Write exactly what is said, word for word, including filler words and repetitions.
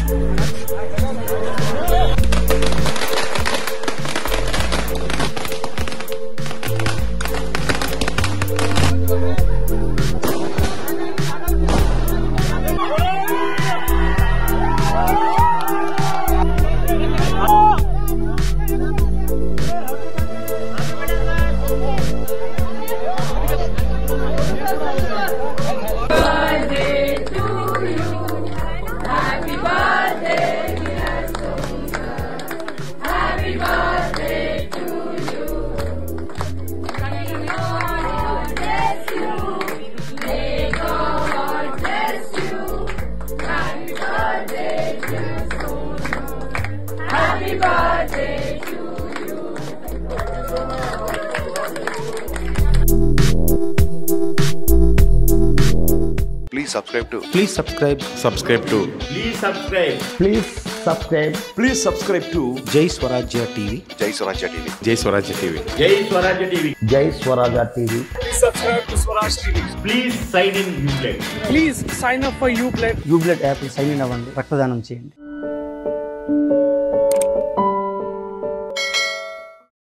Please subscribe to. Please subscribe. Subscribe to. Please subscribe. Please subscribe. Please subscribe to JAISWARAAJYA T V. JAISWARAAJYA T V. JAISWARAAJYA T V. JAISWARAAJYA T V. JAISWARAAJYA T V. Please subscribe to Swaraajya T V. Please sign in Ublood. Please sign up for Ublood. Ublood app sign in అవ్వండి. రక్తదానం చేయండి.